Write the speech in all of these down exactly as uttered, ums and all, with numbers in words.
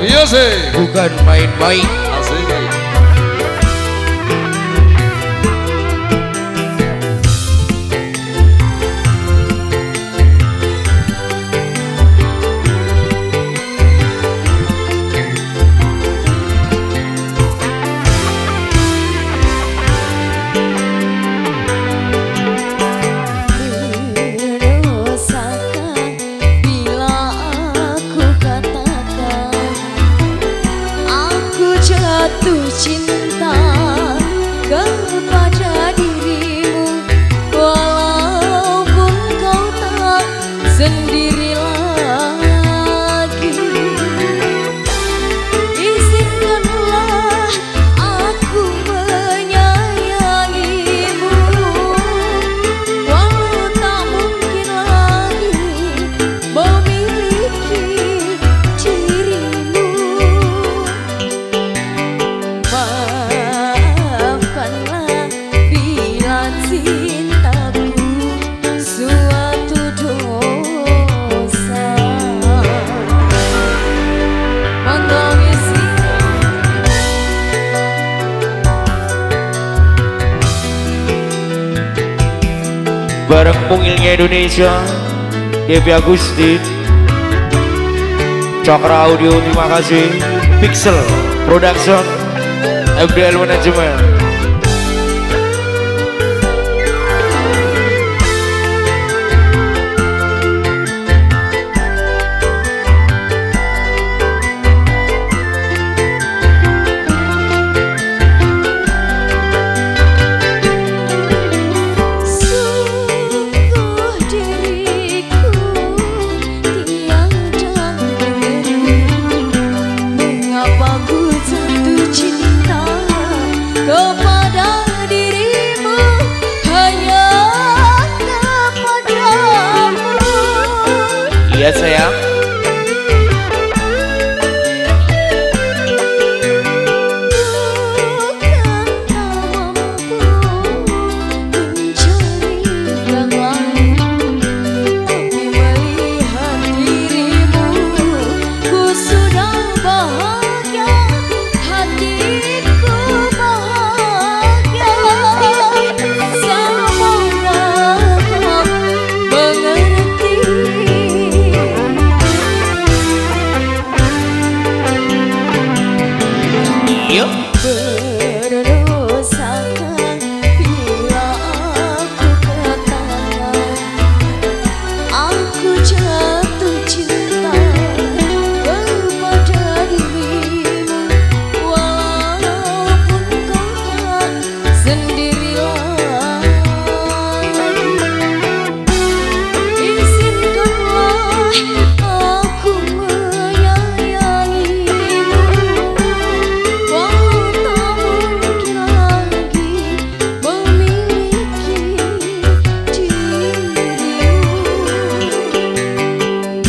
Iya sih. Bukan main-main. Asik. Jatuh cinta kepada dirimu, walaupun kau tak sendiri lagi. Izinkanlah aku menyayangimu, walau tak mungkin lagi memiliki dirimu. Maafkanlah bila cintaku suatu dosa. Mantap isi. Bareng Mungilnya Indonesia, Devi Agusti, Cakra Audio, terima kasih. Pixel Production, F D L Management. Sungguh diriku tiada mengerti mengapa ku jatuh cinta kepada dirimu, hanya kepadamu. Iya sayang. Bukan tak mampu mencari yang lain, tapi melihat dirimu ku sudah bahagia, hatiku bahagia. Semoga kau mengerti. Iya. Berdosakah bila aku katakan aku jatuh cinta kepada dirimu, walaupun kau tak sendiri lagi. Izinkanlah aku menyayangimu, walau tak mungkin lagi memiliki dirimu.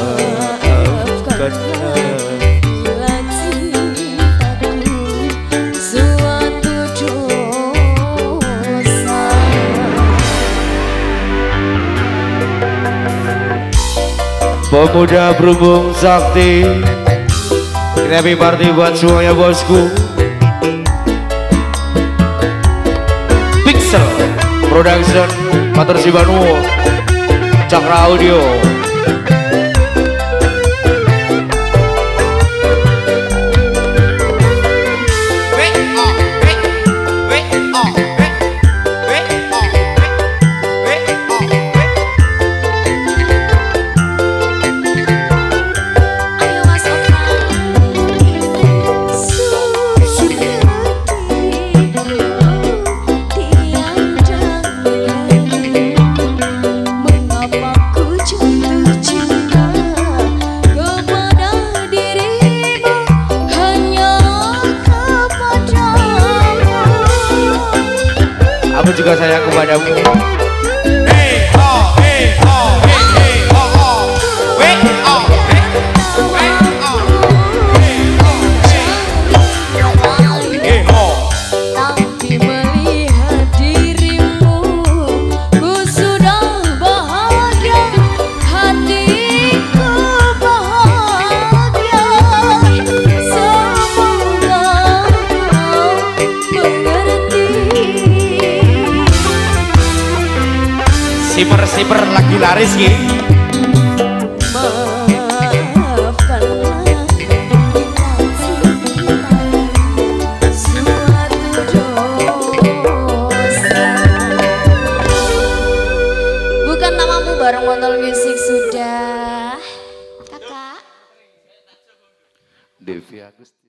Maafkanlah bila cintaku suatu dosa. Pemuda berhubung sakti, happy party buat semuanya bosku. Pixel Production, Matur Sibanu, Cakra Audio. Ayo Mas Oka. Sungguh diriku tiada mengerti mengapa ku jatuh cinta kepada dirimu, hanya kepadamu. Aku juga sayang kepadamu. Tapi melihat dirimu ku sudah bahagia, hatiku bahagia. Siper-siper lagi laris ki. Maafkanlah bila cinta suatu dosa. Bukan namamu bareng Montol Music sudah, kakak. Devi Agusti.